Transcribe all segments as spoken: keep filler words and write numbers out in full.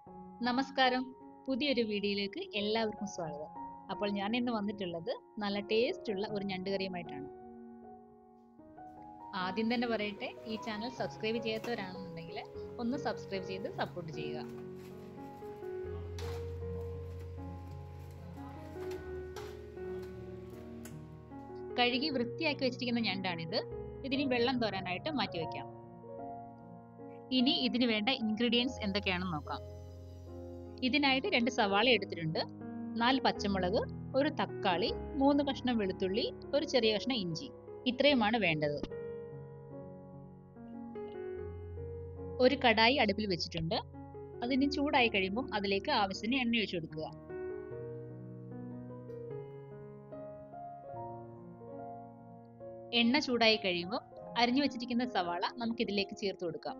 നമസ്കാരം, പുതിയൊരു വീഡിയോയിലേക്ക് എല്ലാവർക്കും സ്വാഗതം. അപ്പോൾ ഞാൻ ഇന്ന് വന്നിട്ടുള്ളത് നല്ല ടേസ്റ്റ് ഉള്ള ഒരു ഞണ്ടുകറിയുമായിട്ടാണ്. ആദ്യം തന്നെ പറയട്ടെ, ഈ ചാനൽ സബ്സ്ക്രൈബ് ചെയ്യാത്തവരാണെന്നുണ്ടെങ്കിൽ ഒന്ന് സബ്സ്ക്രൈബ് ചെയ്ത് സപ്പോർട്ട് ചെയ്യുക. കഴുകി വൃത്തിയാക്കി വെച്ചിരിക്കുന്ന ഞണ്ടാണിത്. ഇതിന് വെള്ളം തോരാനായിട്ട് മാറ്റി വയ്ക്കാം. ഇനി ഇതിന് വേണ്ട ഇൻഗ്രീഡിയൻസ് എന്തൊക്കെയാണെന്ന് നോക്കാം. ഇതിനായിട്ട് രണ്ട് സവാള എടുത്തിട്ടുണ്ട്, നാല് പച്ചമുളക്, ഒരു തക്കാളി, മൂന്ന് കഷ്ണം വെളുത്തുള്ളി, ഒരു ചെറിയ കഷ്ണം ഇഞ്ചി. ഇത്രയുമാണ് വേണ്ടത്. ഒരു കടായി അടുപ്പിൽ വെച്ചിട്ടുണ്ട്. അതിന് ചൂടായി കഴിയുമ്പോൾ അതിലേക്ക് ആവശ്യത്തിന് എണ്ണ ഒഴിച്ചു കൊടുക്കുക. എണ്ണ ചൂടായി കഴിയുമ്പോൾ അരിഞ്ഞു വെച്ചിരിക്കുന്ന സവാള നമുക്ക് ഇതിലേക്ക് ചേർത്ത് കൊടുക്കാം.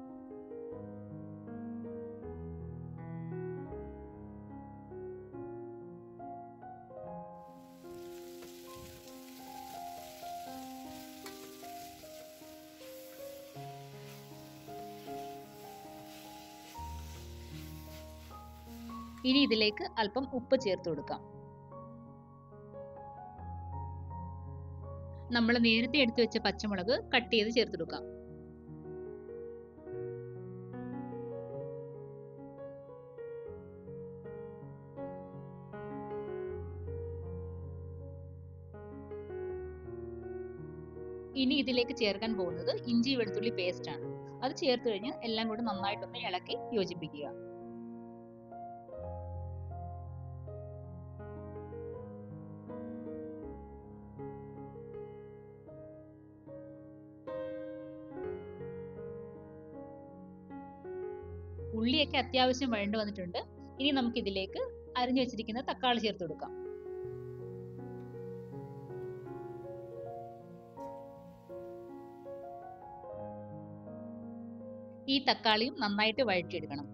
ഇനി ഇതിലേക്ക് അല്പം ഉപ്പ് ചേർത്ത് കൊടുക്കാം. നമ്മൾ നേരത്തെ എടുത്തു വെച്ച പച്ചമുളക് കട്ട് ചെയ്ത് ചേർത്ത് കൊടുക്കാം. ഇനി ഇതിലേക്ക് ചേർക്കാൻ പോകുന്നത് ഇഞ്ചി വെളുത്തുള്ളി പേസ്റ്റ് ആണ്. അത് ചേർത്ത് കഴിഞ്ഞ് എല്ലാം കൂടി നന്നായിട്ടൊന്ന് ഇളക്കി യോജിപ്പിക്കുക. ഉള്ളിയൊക്കെ അത്യാവശ്യം വഴണ്ടു വന്നിട്ടുണ്ട്. ഇനി നമുക്ക് ഇതിലേക്ക് അരിഞ്ഞു വെച്ചിരിക്കുന്ന തക്കാളി ചേർത്ത് കൊടുക്കാം. ഈ തക്കാളിയും നന്നായിട്ട് വഴറ്റിയെടുക്കണം.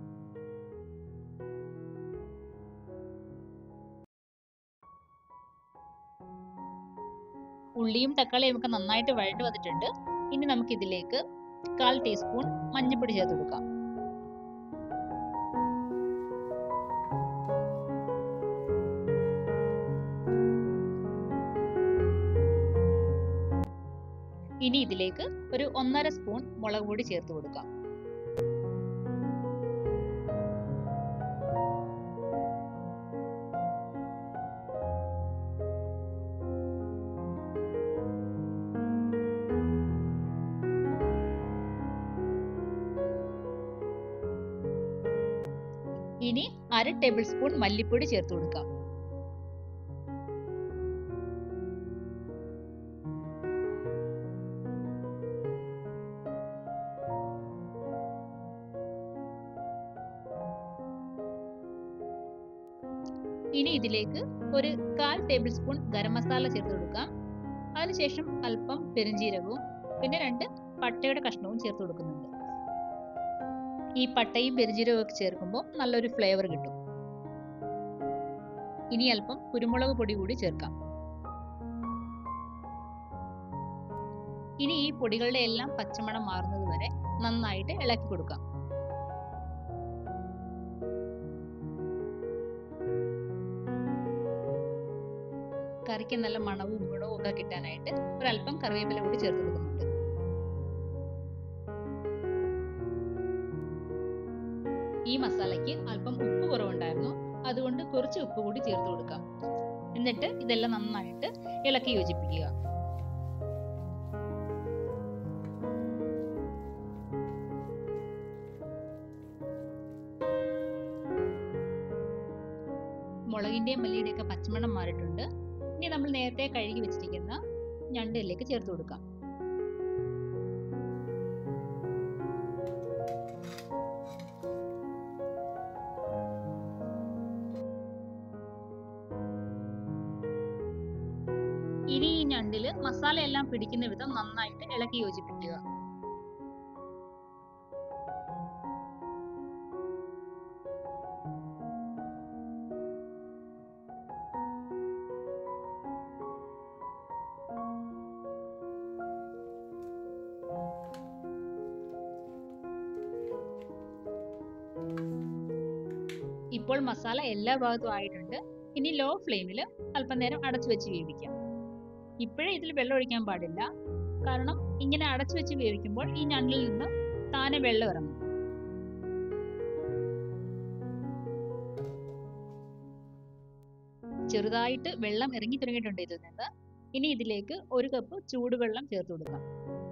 ഉള്ളിയും തക്കാളിയും ഒക്കെ നന്നായിട്ട് വഴണ്ടു വന്നിട്ടുണ്ട്. ഇനി നമുക്ക് ഇതിലേക്ക് കാൽ ടീസ്പൂൺ മഞ്ഞൾപ്പൊടി ചേർത്ത് കൊടുക്കാം. ഇനി ഇതിലേക്ക് ഒരു ഒന്നര സ്പൂൺ മുളക് പൊടി ചേർത്ത് കൊടുക്കാം. ഇനി അര ടേബിൾ സ്പൂൺ മല്ലിപ്പൊടി ചേർത്ത് കൊടുക്കാം. ഇനി ഇതിലേക്ക് ഒരു കാൽ ടേബിൾ സ്പൂൺ ഗരം മസാല ചേർത്ത് കൊടുക്കാം. അതിനുശേഷം അല്പം പെരുംജീരകവും പിന്നെ രണ്ട് പട്ടയുടെ കഷ്ണവും ചേർത്ത് കൊടുക്കുന്നുണ്ട്. ഈ പട്ടയും പെരുംജീരകവും ഒക്കെ ചേർക്കുമ്പോൾ നല്ലൊരു ഫ്ലേവർ കിട്ടും. ഇനി അല്പം കുരുമുളക് പൊടി കൂടി ചേർക്കാം. ഇനി ഈ പൊടികളുടെ എല്ലാം പച്ചമണം മാറുന്നത് വരെ നന്നായിട്ട് ഇളക്കി കൊടുക്കാം. കറിക്ക് നല്ല മണവും ഗുണവും ഒക്കെ കിട്ടാനായിട്ട് ഒരല്പം കറിവേപ്പില കൂടി ചേർത്ത് കൊടുക്കുന്നുണ്ട്. ഈ മസാലയ്ക്ക് അല്പം ഉപ്പ് കുറവുണ്ടായിരുന്നു, അതുകൊണ്ട് കുറച്ച് ഉപ്പ് കൂടി ചേർത്ത് കൊടുക്കാം. എന്നിട്ട് ഇതെല്ലാം നന്നായിട്ട് ഇളക്കി യോജിപ്പിക്കുക. മുളകിന്റെയും മല്ലിയുടെയും ഒക്കെ പച്ചമണം മാറിയിട്ടുണ്ട്. ഇനി നമ്മൾ നേരത്തെ കഴുകി വെച്ചിരിക്കുന്ന ഞണ്ടിലേക്ക് ചേർത്ത് കൊടുക്കാം. ഇനി ഈ ഞണ്ടില് മസാല എല്ലാം പിടിക്കുന്ന വിധം നന്നായിട്ട് ഇളക്കി യോജിപ്പിക്കുക. ഇപ്പോൾ മസാല എല്ലാ ഭാഗത്തും ആയിട്ടുണ്ട്. ഇനി ലോ ഫ്ലെയിമിൽ അല്പം നേരം അടച്ചു വെച്ച് വേവിക്കാം. ഇപ്പോഴേ ഇതിൽ വെള്ളം ഒഴിക്കാൻ പാടില്ല, കാരണം ഇങ്ങനെ അടച്ചു വെച്ച് വേവിക്കുമ്പോൾ ഈ ഞണ്ടിൽ നിന്ന് താനെ വെള്ളം ഇറങ്ങും. ചെറുതായിട്ട് വെള്ളം ഇറങ്ങി തുടങ്ങിയിട്ടുണ്ട് ഇതിൽ നിന്ന്. ഇനി ഇതിലേക്ക് ഒരു കപ്പ് ചൂടുവെള്ളം ചേർത്ത് കൊടുക്കാം.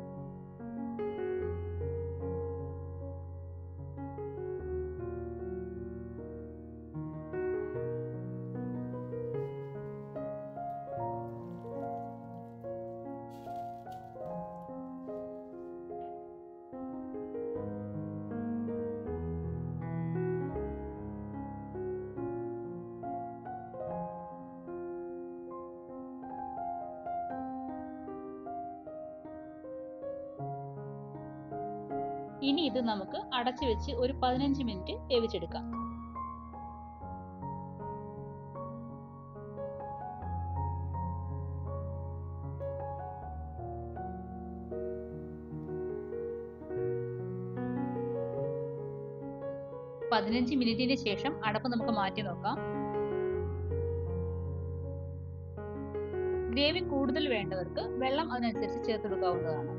ഇനി ഇത് നമുക്ക് അടച്ചു വെച്ച് ഒരു പതിനഞ്ച് മിനിറ്റ് വേവിച്ചെടുക്കാം. പതിനഞ്ച് മിനിറ്റിന് ശേഷം അടപ്പ് നമുക്ക് മാറ്റി നോക്കാം. ഗ്രേവി കൂടുതൽ വേണ്ടവർക്ക് വെള്ളം അതിനനുസരിച്ച് ചേർത്തെടുക്കാവുന്നതാണ്.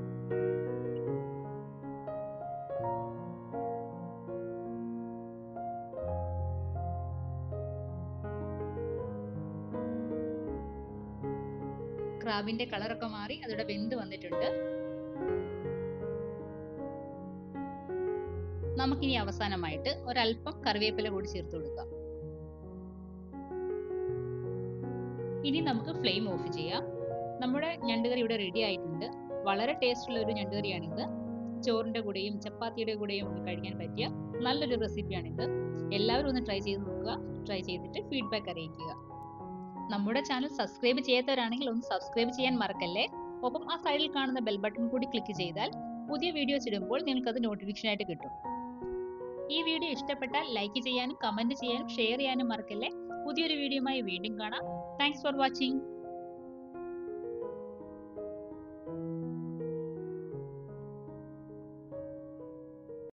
ക്രാബിന്റെ കളറൊക്കെ മാറി അതോടെ വെന്ത് വന്നിട്ടുണ്ട്. നമുക്കിനി അവസാനമായിട്ട് ഒരല്പം കറിവേപ്പില കൂടി ചേർത്ത് കൊടുക്കാം. ഇനി നമുക്ക് ഫ്ലെയിം ഓഫ് ചെയ്യാം. നമ്മുടെ ഞണ്ടുകറി ഇവിടെ റെഡി ആയിട്ടുണ്ട്. വളരെ ടേസ്റ്റ് ഉള്ള ഒരു ഞണ്ടുകറിയാണിത്. ചോറിന്റെ കൂടെയും ചപ്പാത്തിയുടെ കൂടെയും ഒക്കെ കഴിക്കാൻ പറ്റിയ നല്ലൊരു റെസിപ്പിയാണിത്. എല്ലാവരും ഒന്ന് ട്രൈ ചെയ്ത് നോക്കുക. ട്രൈ ചെയ്തിട്ട് ഫീഡ്ബാക്ക് അറിയിക്കുക. നമ്മുടെ ചാനൽ സബ്സ്ക്രൈബ് ചെയ്യാത്തവരാണെങ്കിൽ ഒന്ന് സബ്സ്ക്രൈബ് ചെയ്യാൻ മറക്കല്ലേ. ഒപ്പം ആ സൈഡിൽ കാണുന്ന ബെൽ ബട്ടൺ കൂടി ക്ലിക്ക് ചെയ്താൽ പുതിയ വീഡിയോസ് ഇടുമ്പോൾ നിങ്ങൾക്കത് നോട്ടിഫിക്കേഷൻ ആയിട്ട് കിട്ടും. ഈ വീഡിയോ ഇഷ്ടപ്പെട്ടാൽ ലൈക്ക് ചെയ്യാനും കമന്റ് ചെയ്യാനും ഷെയർ ചെയ്യാനും മറക്കല്ലേ. പുതിയൊരു വീഡിയോയുമായി വീണ്ടും കാണാം. Thanks for watching.